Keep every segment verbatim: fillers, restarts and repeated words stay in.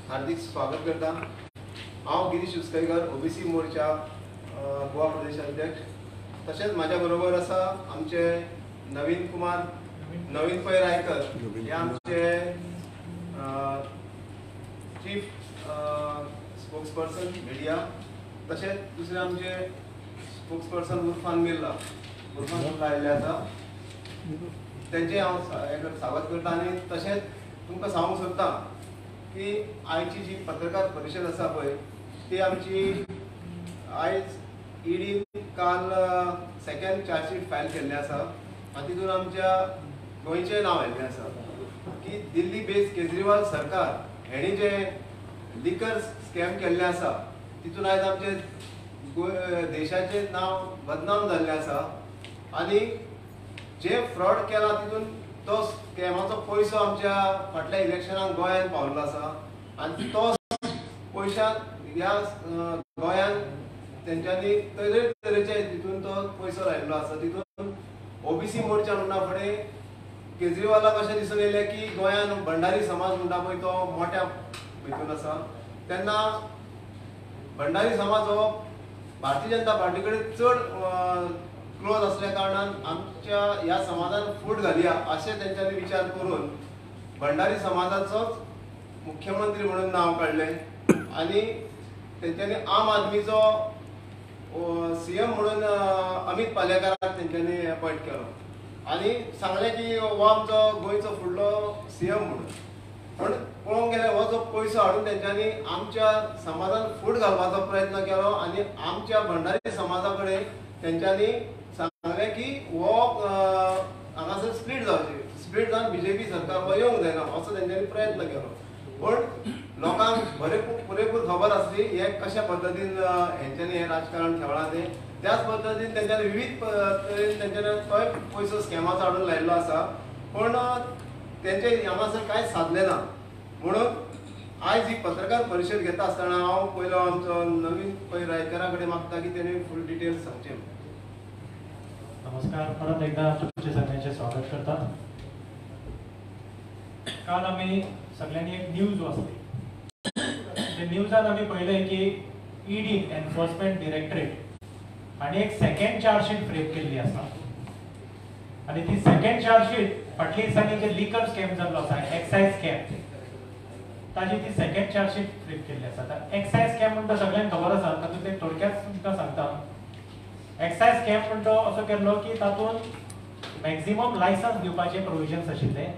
हार्दिक स्वागत करता। हांव गिरीश उसकैकर ओबीसी मोर्चा गोवा प्रदेश अध्यक्ष। तशेंच म्हाज्या बरोबर आसा आमचे नवीन कुमार नवीन पै रायकर हे आमचे चीफ स्पोक्सपर्सन मिडिया। तशेंच दुसरे आमचे स्पोक्सपर्सन उर्फान मिर्ला उर्फान मिर्ला आयिल्ले आसा, तेंचे हांव स्वागत करता। आनी तशेंच तुमकां सांगूंक सोदता की आयची जी पत्रकार परिशद आसा पळय ती आमची आयज ईडीन काल सेकंड चार्जशीट फायल केल्ले आसा आनी तितून आमच्या गोंयचें नांव आयिल्लें आसा की दिल्ली बेस्ड केजरीवाल सरकार हेणी जे लिकर स्कॅम केल्ले आसा तितून आयज आमचे देशाचें नांव बदनाम जाल्लें आसा आनी जे फ्रॉड केला तितून तो स्कॅमाचो पयसो आमच्या फाटल्या इलेक्शनाक गोंयांत पावल्लो आसा आनी तो पयशा ह्या गोंयांत तेंच्यांनी तरेतरेचे तितून तो पयसो लायिल्लो आसा। तितून ओबीसी मोर्चा म्हणटा फुडें केजरीवालाक अशें दिसून येयलें की गोंयांत भंडारी समाज म्हणटा पळय तो मोठ्या हितून आसा, तेन्ना भंडारी समाज हो भारतीय जनता पार्टी कडेन चड क्लोज असल्या कारणान आमच्या ह्या समाजान फूट घालया अशें तेंच्यांनी विचार करून भंडारी समाजाचोच मुख्यमंत्री म्हणून नांव काडलें आनी तेंच्यांनी आम आदमीचो सीएम म्हणून अमित पालेकराक तेंच्यांनी अपॉयंट केलो आनी सांगलें की हो आमचो गोंयचो फुडलो सीएम म्हणून। पण पळोवंक गेल्यार हो जो पयसो हाडून तेंच्यांनी आमच्या समाजान फूट घालपाचो प्रयत्न केलो आनी आमच्या भंडारी समाजा कडेन तेंच्यांनी सांगलें की हो हांगासर स्प्लीट जावचें, स्प्लीट जावन बीजेपी सरकार हो येवंक जायना असो तेंच्यांनी प्रयत्न केलो। पण लोकांक बरेपूर पुरेपूर खबर आसली हे कशा पद्दतीन हेंच्यांनी हें राजकारण खेळ्ळां तें। त्याच पद्दतीन तेंच्यांनी विविध तरेन तेंच्यांनी तोय पयसो स्कॅमाचो हाडून लायिल्लो आसा, पण तेंचे हांगासर कांयच सादलें ना। म्हणून आयज ही पत्रकार परिशद घेता आसतना हांव पयलो आमचो नवीन पै रायकरा कडेन मागता की तेणी फूल डिटेल्स सांगचें। नमस्कार, परत एकदा तुमचे सगळ्यांचे स्वागत करता। काल आम्ही सगळ्यांनी एक न्यूज वाचली। त्या न्यूजान आम्ही पळयलें की ईडी एनफोर्समेंट डायरेक्टरेट हांणी एक सेकंड चार्जशीट फ्रेम केल्ली आसा आनी ती सेकंड चार्जशीट फाटल्या दिसांनी जे लिकर स्कॅम जाल्लो आसा एक्सायज स्कॅम ताजी ती सेकंड चार्जशीट फ्रेम केल्ली आसा। एक्सायज स्कॅम म्हणटा सगळ्यांक खबर आसा, तातूंतले थोडक्यात तुमकां सांगता। एक्सायज स्कॅम म्हणटा असो केल्लो की तातूंत मॅक्झिमम लायसन्स दिवपाचे प्रोविजन्स आशिल्ले,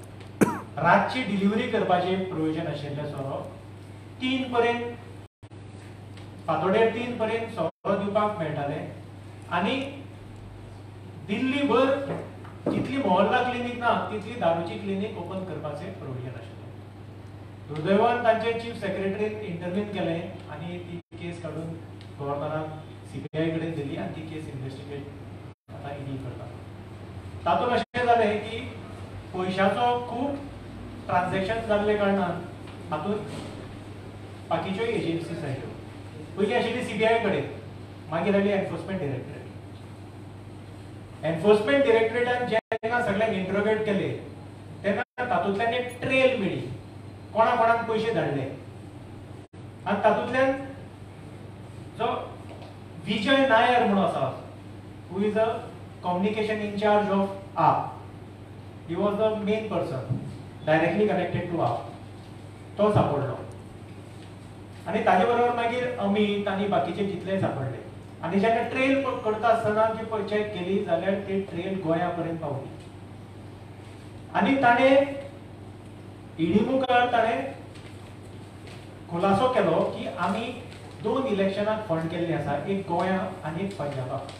रातची डिलिव्हरी करपाचे प्रोविजन आशिल्ले सोरो, तीन पर्यंत फातोडेर तीन पर्यंत सोरो दिवपाक मेळटाले आनी दिल्ली भर जितली मोहल्ला क्लिनीक ना तितली दारूची क्लिनीक ओपन करपाचे प्रोविजन आशिल्ले। दुर्दैवान तांचे चीफ सेक्रेटरीन इंटरव्यून केलें आनी ती केस काडून गव्हर्नराक सीबीआय कडेन दिली आनी ती केस इन्व्हेस्टिगेट आतां ईडी करता। तातूंत अशें जालें की पयशाचो खूब ट्रान्झॅक्शन जाल्ले कारणान हातूंत बाकीच्यो एजन्सीज आयल्यो। पयलीं आशिल्ली सीबीआय कडेन, मागीर आयली एनफोर्समेंट डायरेक्टरेट। एनफोर्समेंट डायरेक्टरेटान जेन्ना सगळ्यांक इंट्रोगेट केले तेन्ना तातूंतल्यान एक ट्रेल मेळ्ळी, कोणा कोणाक पयशे धाडले आनी तातूंतल्यान जो विजय नायर म्हणून आसा, who is a communication incharge of AAP, he was the main person directly connected to AAP, तो सापडलो आनी ताजे बरोबर मागीर अमित आनी बाकीचे जितले सापडले। आनी जेन्ना ट्रेल करता आसतना जी पळय चॅक केली जाल्यार ती ट्रेल गोंया पर्यंत पावली आनी ताणें ईडी मुखार ताणें खुलासो केलो की आमी दोन इलेक्शनाक फंड केल्ले आसा, एक गोंया आनी एक पंजाबाक।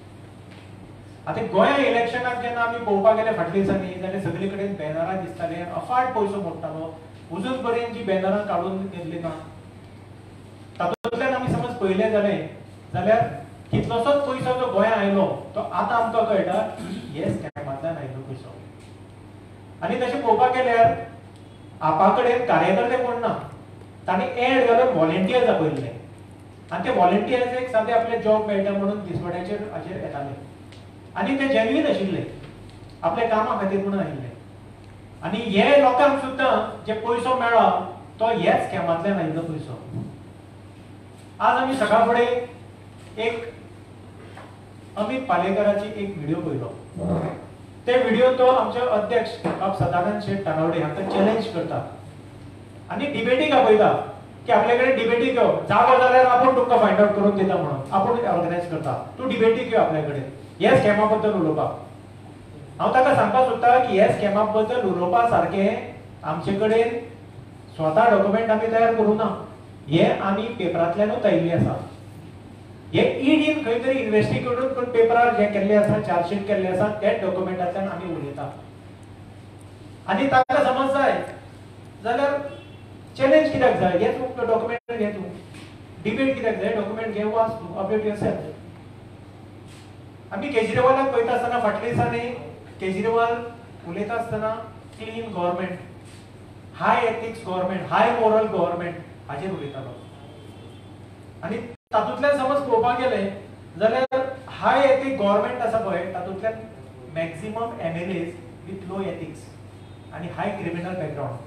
आतां गोंया इलेक्शनाक जेन्ना आमी पळोवपाक गेले फाटल्या दिसांनी जाल्यार सगळे कडेन बॅनरां दिसताले, अफाट पयसो मोडटालो, अजून पर्यंत जी बॅनरां काडून गेल्ली ना। तातूंतल्यान आमी समज पळयलें जालें जाल्यार कितलोसोच पयसो जो गोंया आयलो तो आतां आमकां कळटा की हे स्कॅमांतल्यान आयलो पयसो। आनी तशें पळोवपाक गेल्यार आपा कडेन कार्यकर्ते कोण ना, तांणी एड घालून व्हॉलेंटियर्स आपयल्ले आनी ते व्हॉलेंटियर्स एक सादे आपले जॉब मेळटा म्हणून दिसवड्याचेर हाचेर येताले आनी ते जेन्युइन आशिल्ले, आपल्या कामा खातीर म्हणून आयिल्ले। आनी हे लोकांक सुद्दां जे पयसो मेळ्ळा तो ह्याच स्कॅमांतल्यान आयिल्लो पयसो. आज आमी सकाळ फुडें एक अमित पालेकराची एक व्हिडिओ पळयलो. ते व्हिडिओ तो आमचे अध्यक्ष सदानंद शेठ तानावडे हांकां चॅलेंज करता आनी डिबेटीक आपयता की आपल्या कडेन डिबेटीक यो, जागो जाल्यार आपूण तुमकां फायंड आउट करून दिता म्हणून आपूण ऑर्गनायज करता, तूं डिबेटीक यो आपल्या कडेन ह्या स्कॅमा बद्दल उलोवपाक. हांव ताका सांगपाक सोदता की ह्या स्कॅमा बद्दल उलोवपा सारकें आमचे कडेन स्वता डॉक्युमेंट आमी तयार करूं ना, हे आमी पेपरांतल्यानूच आयिल्ली आसा. हे ईडीन खंय तरी इन्व्हेस्टिगेट करून पेपरार जे केल्ले आसा, चार्जशीट केल्ले आसा, त्याच डॉक्युमेंटांतल्यान आमी उलयता. आनी ताका समज जाय जाल्यार चॅलेंज कित्याक जाय, हे तूं डॉक्युमेंट घे, तूं डिबेट कित्याक जाय, डॉक्युमेंट घे, वाच तूं, अपडेट युअरसेल्फ. आमी केजरीवालाक पळयता आसतना फाटल्या दिसांनी केजरीवाल उलयता आसतना clean government, high ethics government, high moral government हाचेर उलयतालो. आनी तातूंतल्यान समज पळोवपाक गेले जाल्यार हाय एथीक गव्हर्मेंट आसा पळय तातूंतल्यान maximum MLAs with low ethics आनी हाय क्रिमिनल बॅकग्राउंड.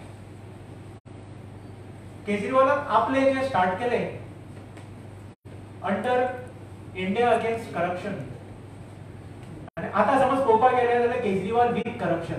केजरीवालान आपले जे स्टार्ट केले अंडर इंडिया अगेन्स्ट करप्शन, आनी आतां समज पळोवपाक गेले जाल्यार केजरीवाल विथ करप्शन.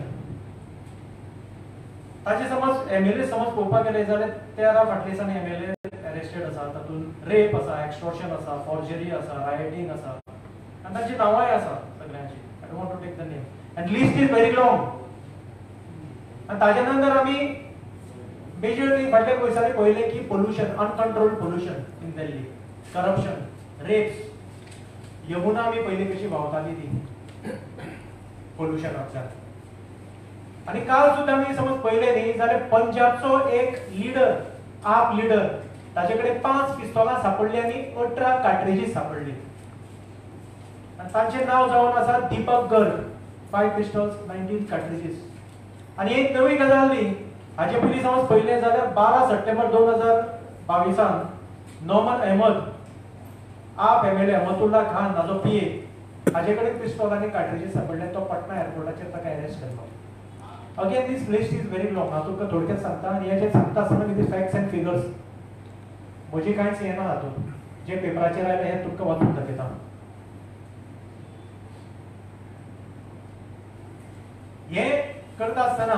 ताचे समज एमएलए समज पळोवपाक गेले जाल्यार तेरा फाटल्या दिसांनी एमएलए अरेस्टेड आसा, तातूंत रेप आसा, एक्सटॉर्शन आसा, फॉर्जरी आसा, रायटिंग आसा, आनी तांची नांवांय आसा सगळ्यांची. I don't want to take the name and list is very long. आनी ताजे नंतर आमी मेजरली फाटल्या वर्सांनी पळयलें की pollution, uncontrolled pollution in Delhi, corruption, rapes. Yamuna आमी पयली कशी व्हांवताली ती पोल्युशनांतल्यान. आनी काल सुद्दां आमी समज पळयलें न्ही जाल्यार पंजाबचो एक लिडर, आप लिडर, ताचे कडेन पांच पिस्तोलां सापडली आनी अठरा कार्ट्रिजीस सापडली. आनी तांचें नांव जावन आसा Deepak Garg, five pistols, nineteen cartridges. आनी एक नवी गजाल न्ही, हाचे पयलीं समज पळयलें जाल्यार बारा सप्टेंबर दोन हजार बावीसान नॉमन अहमद, आप एमएलए अहमदुल्ला खान हाजो पीए, हाचे कडेन पिस्तॉल आनी कार्ट्रिजीस सापडले. तो पटना एअरपोर्टाचेर ताका अरेस्ट केल्लो. Again this list is very long. हांव तुमकां थोडक्यात सांगता आनी हे जे सांगता आसतना विथ फॅक्ट्स एंड फिगर्स म्हजी कांयच हें ना हातूंत, जे पेपराचेर आयलें हें तुमकां वाचून दाखयता. हे करता आसतना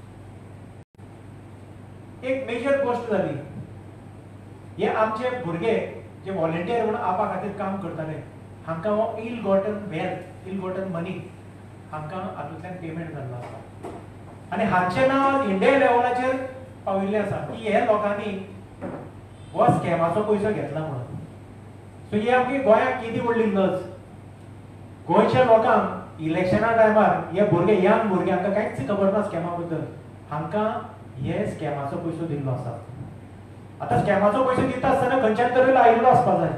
एक मेजर गोष्ट जाली. हे आमचे भुरगे जे व्हॉलंटियर म्हणून आपा खातीर काम करताले, हांकां हो ill gotten wealth, ill gotten money हांकां हातूंतल्यान पेमेंट जाल्लो आसा. आनी हांचें नांव इंडिया लेवलाचेर पाविल्लें आसा की हे लोकांनी हो स्कॅमाचो पयसो घेतला म्हणून. सो ही आमची गोंयांत कितें व्हडली लज. गोंयच्या लोकांक इलेक्शना टायमार हे भुरगे, यंग भुरगे, हांकां कांयच खबर ना स्कॅमा बद्दल, हांकां हे स्कॅमाचो पयसो दिल्लो आसा. आतां स्कॅमाचो पयसो दिता आसतना खंयच्यान तरी आयिल्लो आसपा जाय.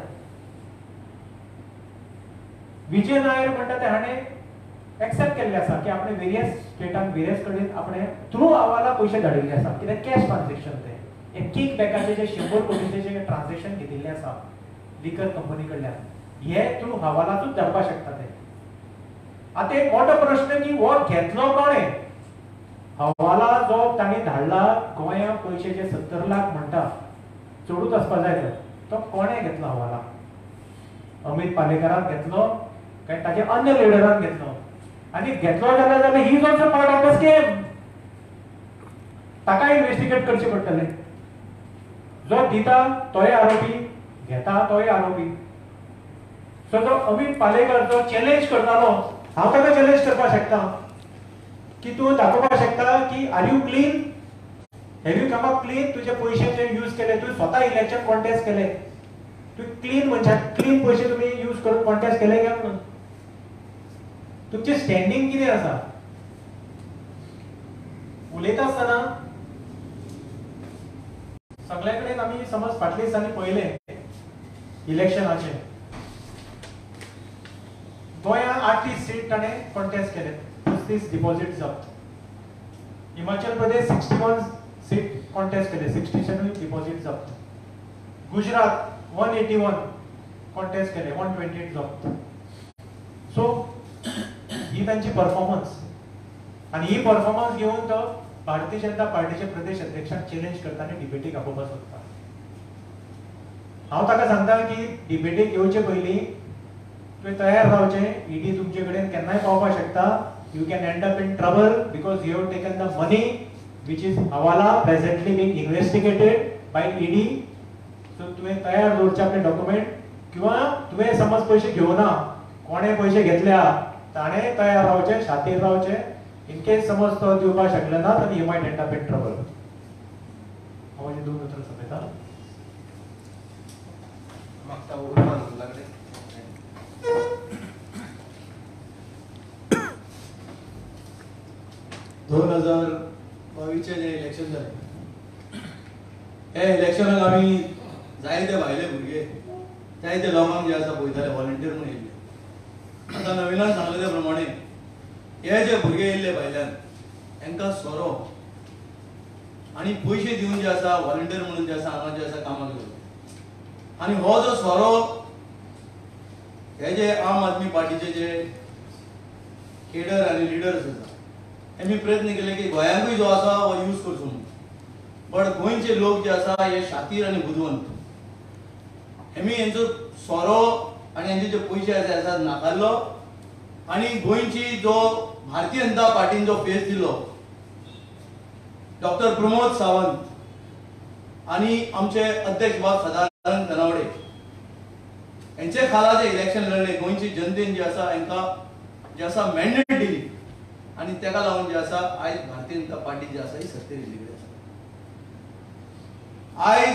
विजय नायर म्हणटा ते हाणें एक्सेप्ट केल्ले आसा की आपणे वेरियस स्टेटांक वेरियस कडेन आपणे थ्रू हवाला पयशे धाडिल्ले आसा, कित्याक कॅश ट्रान्झॅक्शन ते हे किक बॅकाचे जे शंबर कोटीचे जे ट्रान्झॅक्शन घेतिल्ले आसा लिकर कंपनी कडल्यान, हे थ्रू हवालातूच धाडपाक शकता ते. आता एक मोठो प्रश्न की हो घेतलो कोणे? हवाला जो तांणी धाडला गोंया पयशे जे सत्तर लाख म्हणटा चडूच आसपा जाय तो कोणे घेतलो हवाला? अमित पालेकरान घेतलो काय ताचे अन्य लिडरान घेतलो? आनी घेतलो जाल्यार जाल्यार he is also part of the scheme. ताका इन्व्हेस्टिगेट करचे पडटले. जो दिता तोय आरोपी, घेता तोय आरोपी. सो जो अमित पालेकर जो चॅलेंज करतालो, हांव ताका चॅलेंज करपाक शकता की तूं दाखोवपाक शकता की are you clean, have you come up clean, तुजे पयशे जे यूज केले, तूं स्वता इलेक्शन कॉन्टेस्ट केले, तूं क्लीन म्हणजे क्लीन पयशे तुम्ही यूज करून कॉन्टेस्ट केले काय म्हणून? तुमचे स्टँडिंग कितें आसा? उलयता आसतना सगळ्या कडेन आमी समज फाटल्या दिसांनी पळयले इलेक्शनाचे गोंयांत आठतीस सीट ताणें कॉन्टेस्ट केले, पस्तीस डिपॉझिट जप्त. Himachal Pradesh sixty one seat contest केले, सिक्स्टी सेवन डिपॉझिट जप्त. Gujarat one eighty one contest केले, वन ट्वेंटी एट जप्त. सो ही तांची परफॉर्मन्स, आणि ही परफॉर्मन्स घेऊन तो भारतीय जनता पार्टीचे प्रदेश अध्यक्षाक चॅलेंज करता आनी डिबेटीक आपोवपाक सोदता. हांव ताका सांगता की डिबेटीक येवचे पयलीं तुवें तयार रावचें. ईडी तुमचे कडेन केन्नाय पावपाक शकता. You can end up in trouble because you have taken the money which is hawala presently being investigated by ED. So तुवें तयार दवरचे आपले डॉक्युमेंट, किंवा तुवें समज पयशे घेवना, कोणे पयशे घेतल्या ताणें तयार रावचें, शातीर रावचें. इन केस समज तो दिवपाक शकले ना तर you might end up in trouble. हांव म्हजे दोन उतरां सोंपयता. मागता उर्मान लागले. दोन हजार बावीसचे जे इलेक्शन जालें, हे इलेक्शनाक आमी जायते भायले भुरगे, जायते लोकांक जे आसा पळयताले व्हॉलंटियर म्हणून येयल्ले. आतां नविनान सांगले ते प्रमाणे हे जे भुरगे येयल्ले भायल्यान हांकां सोरो आनी पयशे दिवन जे आसा व्हॉलंटियर म्हणून जे आसा हांगा जे आसा कामाक लागले. आनी हो जो सोरो हे जे आम आदमी पार्टीचे जे केडर आनी लिडर्स आसा हेमी प्रयत्न केले की गोंयांकूय जो आसा हो यूज करचो म्हणून. बट गोंयचे लोक जे आसा हे शातीर आनी बुदवंत, हेमी हेंचो सोरो आनी हेंचे जे पयशे आसा नाकारलो. आनी गोंयची जो भारतीय जनता पार्टीन जो फेस दिलो डॉक्टर प्रमोद सावंत आनी आमचे अध्यक्ष बाब सदानंद तनावडे यांचे खाला जे इलेक्शन लढले, गोंयची जनतेन जे आसा हांकां जे आसा मॅन्डेट दिली आनी तेका लागून जे आसा आयज भारतीय जनता पार्टी जी आसा ही सत्तेर येयल्ली आसा. आयज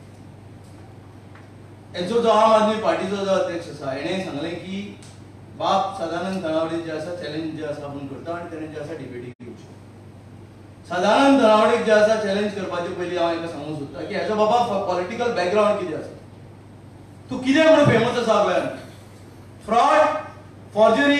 हेचो जो आम आदमी पार्टीचो जो अध्यक्ष आसा हेणें सांगलें की बाब सदानंद तनावडे जे आसा चॅलेंज जे आसा आपूण करता आनी तेणें जे आसा डिबेटीक येवचें. सदानंद तनावडेक जे आसा चॅलेंज करपाचे पयलीं हांव हेका सांगूंक सोदता की हेजो बाबा पॉलिटिकल बॅकग्रावंड कितें आसा, तूं कितें म्हणून फेमस आसा गोंयांत. फ्रॉड, फॉर्जरी,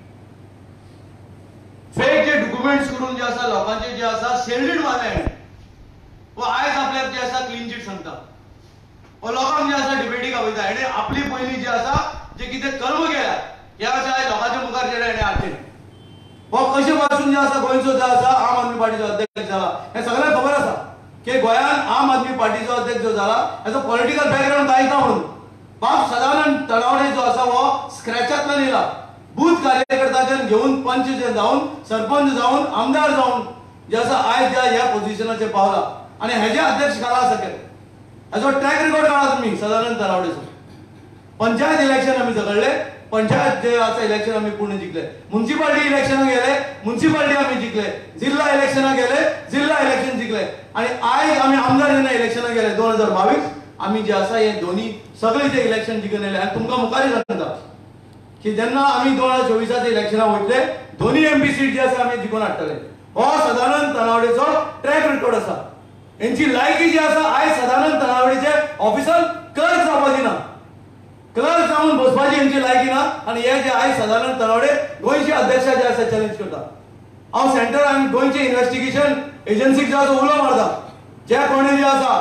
फेक जे डॉक्युमेंट्स करून जे आसा लोकांचे जे आसा सेल्डीड मारले हेणें. वो आयज आपल्याक जे आसा क्लीन चीट सांगता, वो लोकांक जे आसा डिबेटीक आपयता. हेणें आपली पयलीं जे आसा जे कितें कर्म केल्या हे अशें आयज लोकांच्या मुखार जे हेणें हाडचें. हो कशे पासून जे आसा गोंयचो जो आसा आम आदमी पार्टीचो अध्यक्ष जाला हें सगळ्यांक खबर आसा की गोंयांत आम आदमी पार्टीचो अध्यक्ष जो जाला हेचो पॉलिटिकल बॅकग्रावंड कांयच ना म्हणून. बाब सदानंद तनावडे जो आसा हो स्क्रॅचांतल्यान येयला. बूथ कार्यकर्त्याच्यान घेवन पंच जे जावन सरपंच जावन आमदार जावन जे आसा आयज ज्या ह्या पोझिशनाचेर पावला आनी हेजे अध्यक्ष खाला सकयल. हेजो ट्रॅक रेकॉर्ड काढा तुम्ही सदानंद तनावडेचो. पंचायत इलेक्शन आमी झगडले, पंचायत जे आसा इलेक्शन आमी पूर्ण जिखले. म्युनिसिपालिटी इलेक्शनाक गेले, म्युनिसिपालिटी आमी जिखले. जिल्हा इलेक्शनाक गेले, जिल्हा इलेक्शन जिखले. आणि आयज आमी आमदार जेन्ना इलेक्शनाक गेले दोन हजार बावीस आमी जे आसा हे दोन्ही सगळे जे इलेक्शन जिखून येयले. आनी तुमकां मुखारी सांगता की जेन्ना आमी दोन हजार चोवीसाचे इलेक्शनाक वयतले दोन्ही एमपी सीट जे आसा आमी जिखून हाडटले. हो सदानंद तनावडेचो ट्रॅक रेकॉर्ड आसा. यांची लायकी जी आसा आयज सदानंद तनावडेचे ऑफिसार क्लर्क जावपाची ना, क्लर्क जावन बसपाची यांची लायकी ना. आणि हे जे आयज सदानंद तनावडे गोंयचे अध्यक्ष जे आसा चॅलेंज करता. हांव सेंटर आनी गोंयचे इन्व्हेस्टिगेशन एजन्सीक जो आसा उलो मारता. जे कोणी जे आसा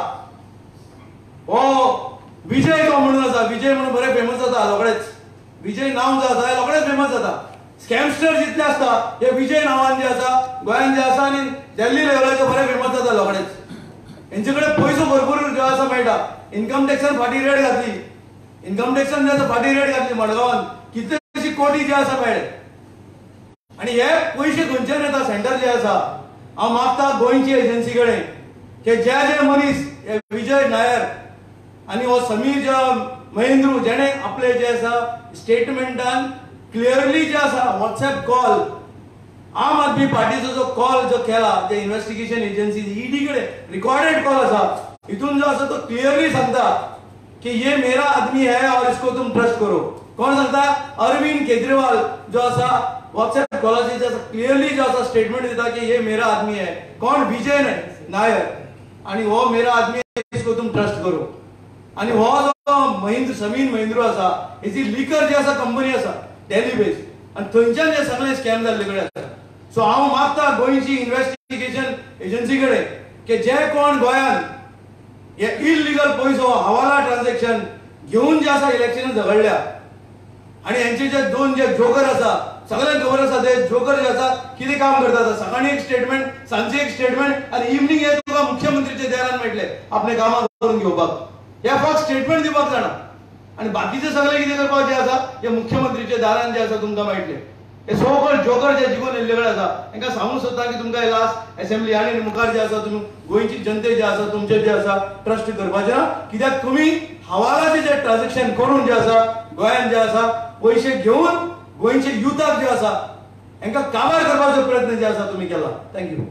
हो विजय तो म्हणून आसा, विजय म्हणून बरे फेमस जाता रोखडेच. विजय नांव जो आसा रोखडेच फेमस जाता. स्कॅमस्टर जितले आसता हे विजय नांवान जे आसा गोंयांत जे आसा आनी दिल्ली लेवलाचेर बरे फेमस जाता रोखडेच. हेंचे कडेन पयसो भरपूर जो आसा मेळटा. इन्कम टॅक्सान फाटी रेट घातली, इन्कम टॅक्सान जे आसा फाटी रेट घातली मडगांवान. कितलेशी कोटी जे आसा मेळ्ळे. आणि हे पयशे खंयच्यान येता सेंटर जे आसा. हांव मागता गोंयची एजन्सी कडेन की जे जे मनीस विजय नायर आणि हो समीर महेंद्रू जेणे आपले जे आसा स्टेटमेंटान क्लियरली जे आसा व्हॉट्सएप कॉल आम आदमी पार्टीचो जो कॉल जो केला जे इन्व्हेस्टिगेशन एजन्सी ईडी कडे रिकॉर्डेड कॉल आसा. हितून जो आसा तो क्लियरली सांगता कि ये मेरा आदमी है और इसको तुम ट्रस्ट करो. कोण सांगता? अरविंद केजरीवाल जो आसा व्हॉट्सएप कॉलाचे जो क्लियरली जो आसा स्टेटमेंट देता कि ये मेरा आदमी है. कोण? विजय नायर. आणि हो मेरा आदमी है, इसको तुम ट्रस्ट करो. आणि हो जो महेंद्र समीर महेंद्रू आसा हेची लिकर जी आसा कंपनी आसा दिल्ली बेस आणि थंयच्यान जे सगळे स्कॅम जाल्ले कडे आसा. सो हांव मागता गोंयची इन्व्हेस्टिगेशन एजन्सी कडेन की जे कोण गोंयांत हे इलिगल पयसो हवाला ट्रान्झॅक्शन घेऊन जे आसा इलेक्शन झगडल्या आणि यांचे जे दोन जे जोकर आसा सगळ्यांक खबर आसा ते जोकर जे आसा कितें काम करतात. सकाळी एक स्टेटमेंट, सांजे एक स्टेटमेंट आणि इव्हनिंग हे तुका मुख्यमंत्रीचे देरान मेळटले आपले कामां करून घेवपाक. हे फक्त स्टेटमेंट दिवपाक जाणा आणि बाकीचे सगळे कितें करपाक जे आसा हे मुख्यमंत्रीचे दारान जे आसा तुमकां मेळटले. हे सो कॉल्ड जोकर जे जिखून येयल्ले कडेन आसा तांकां सांगूंक सोदता की तुमकां लास्ट असेंब्ली आनी मुखार जे आसा तुमी गोंयची जनते जे आसा तुमचे जे आसा ट्रस्ट करपाचे ना. कित्याक तुमी हवालाचे जे ट्रान्झॅक्शन करून जे आसा गोंयांत जे आसा पैसे घेवन गोंयचे युथाक जे आसा हांकां काबार करपाचो प्रयत्न जे आसा तुमी केला. थँक्यू.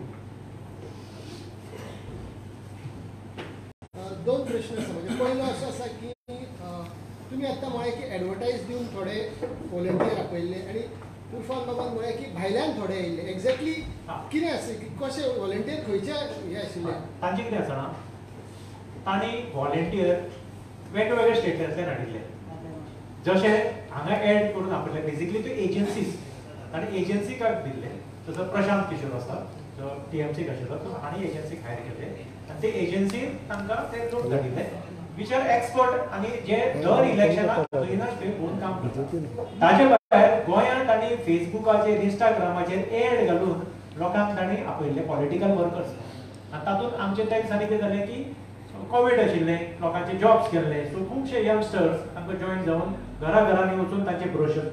दोन प्रश्न आसा. म्हणजे पयलो असो आसा की तुमी आतां म्हळें की एडवर्टायज दिवन थोडे व्हॉलंटियर आपयल्ले आनी उर्फान बाबान म्हळें की भायल्यान थोडे येयल्ले. एक्झॅक्टली कितें आसा की कशे व्हॉलंटियर खंयचे हे आशिल्ले? तांचे कितें आसा ना, तांणी व्हॉलंटियर वेगवेगळ्या स्टेटांतल्यान हाडिल्ले. जशे हांगा एड करून आपयले बेसिकली त्यो एजन्सीज तांणी एजन्सीकाक दिल्ले. जसो प्रशांत किशोर आसा जो टीएमसीक आशिल्लो तो हांणी एजन्सीक हायर केले आनी ते एजन्सीन तांकां ते लोक धाडिल्ले विच आर एक्सपर्ट आनी जे दर इलेक्शनाक खंयनाच थंय भोवन काम करतात. ताचे भायर गोंयांत तांणी फेसबुकाचेर इंस्टाग्रामाचेर एड घालून लोकांक तांणी आपयल्ले पॉलिटिकल वर्कर्स. आनी तातूंत आमचे त्या दिसांनी कितें जालें की कोवीड आशिल्लें, लोकांचे जॉब्स गेल्ले, सो खुबशे यंगस्टर्स तांकां जॉयन जावन घरा घरांनी वचून तांचे ब्रोशर.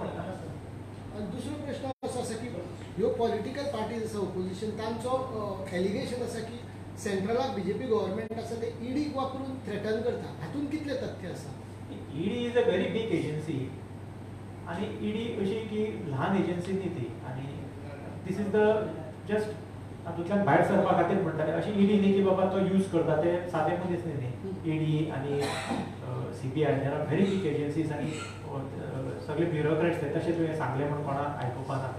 दुसरो प्रश्न असो आसा की ह्यो पॉलिटिकल पार्टीज आसा ओपोजिशन तांचो एलिगेशन आसा की सेंट्रलाक बीजेपी गव्हर्मेंट आसा ते ईडीक वापरून थ्रेटन करता. हातूंत कितले तथ्य आसा? ED is a very big agency आनी ईडी अशी की ल्हान एजन्सी न्ही ती. आनी दीस इज द जस्ट तातूंतल्यान भायर सरपा खातीर म्हणटाले अशी ईडी न्ही की बाबा तो यूज करता ते सादे मनीस न्ही न्ही. ईडी आनी CBI there are very big agencies आनी सगळे ब्युरोक्रेट्स ते तशें तुवें सांगलें म्हण कोणाक आयकुपा ना.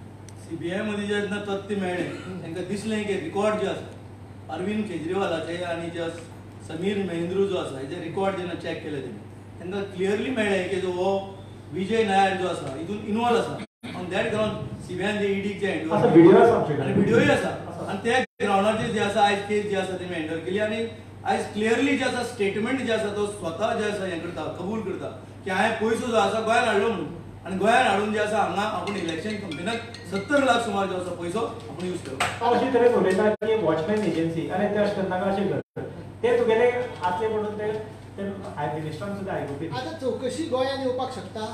सीबीआय मध्ये जेन्ना तथ्य मेळ्ळे तांकां दिसलें की रिकॉर्ड जे आसा अरविंद केजरीवालाचे आनी जे समीर महेंद्रू जो आसा हेजे रिकॉर्ड जेन्ना चॅक केले तेणी तांकां क्लियरली मेळ्ळें की जो हो विजय नायर जो आसा हितून इनवॉल्व आसा. ऑन दॅट ग्राउंड सीबीआयन जे ईडीक जे हँडओव्हर आनी व्हिडिओय आसा आनी त्या ग्राउंडाचेर जे आसा आयज केस जी आसा तेमी हँडओव्हर केली आनी आयज क्लियरली जे आसा स्टेटमेंट जे आसा तो स्वता जे आसा हें करता कबूल करता की हांवें पयसो जो आसा गोंयांत हाडलो म्हणून आनी गोंयांत हाडून जे आसा हांगा आपूण इलेक्शन कंपेनाक सत्तर लाख सुमार जो आसा पयसो आपूण यूज केलो. अशे तरेन उलयता की वॉचमॅन एजन्सी आनी ते अशें करनाका अशें करता ते तुगेले आसले म्हणून ते हाय मिनिस्टरान सुद्दां आयकुपी. आतां चवकशी गोंयांत येवपाक शकता?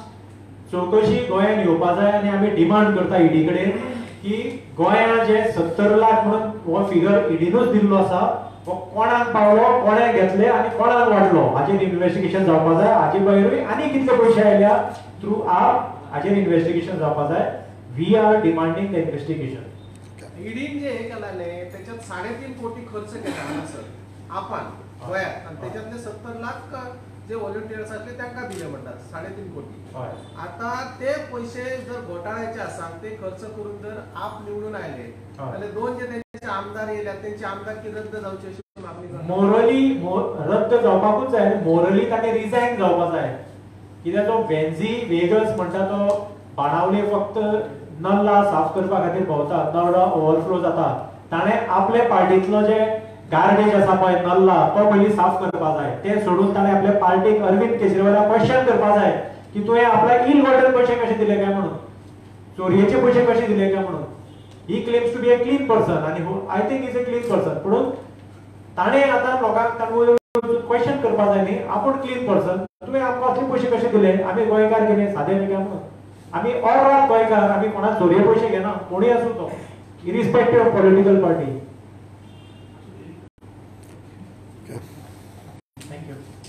चवकशी गोंयांत येवपा जाय आनी आमी डिमांड करता ईडी कडेन की गोंयांत जे सत्तर लाख म्हणून हो फिगर ईडीनूच दिल्लो आसा हो कोणाक पावलो, कोणे घेतले आनी कोणाक वाटलो हाचेर इन्व्हेस्टिगेशन जावपा जाय. हाचे भायरूय आनी कितले पयशे आयल्या थ्रू आप हाचेर इन्व्हेस्टिगेशन जावपा जाय. We are demanding the investigation. ईडीन जे हे केला न्ही त्याच्यात साडेतीन कोटी खर्च केला हांगासर आपण गोंयांत आनी त्याच्यातले सत्तर लाख जे व्हॉलंटियर्स आसले तांकां दिले म्हणटात साडेतीन कोटी. आता ते पैसे जर घोटाळ्याचे आसा ते खर्च करून जर आप निवडून आयले जाल्यार दोन जे त्यांचे आमदार येयल्या त्यांची आमदारकी रद्द जावची अशी मागणी करता. मोरली रद्द जावपाकूच जाय. मोरली ताणें रिजायन जावपा जाय. कित्याक तो वेन्झी वेगल्स म्हणटा तो बाणावले फक्त नल्ला साफ करपा खातीर भोंवता, नळा ओवरफ्लो जाता. ताणें आपले पार्टींतलो जे गार्बेज आसा पळय नल्ला तो पयलीं साफ करपा जाय. ते सोडून ताणें आपल्या पार्टीक अरविंद केजरीवालाक क्वेश्चन करपा जाय की तुवें आपल्या इल गॉटन पयशे कशे दिले काय म्हणून, चोरयेचे पयशे कशे दिले काय म्हणून. He claims to be a clean person आनी I think is a clean person. पूण ताणें आतां लोकांक क्वेश्चन करपा जाय न्ही आपूण क्लीन पर्सन तुवें आमकां असले पयशे कशे दिले, आमी गोंयकार कितें सादे न्ही काय म्हणून. आमी ऑल गोंयकार, आमी कोणाक चोरये पयशे घेना कोणूय आसूं तो इरिस्पेक्टीव ऑफ पॉलिटिकल पार्टी.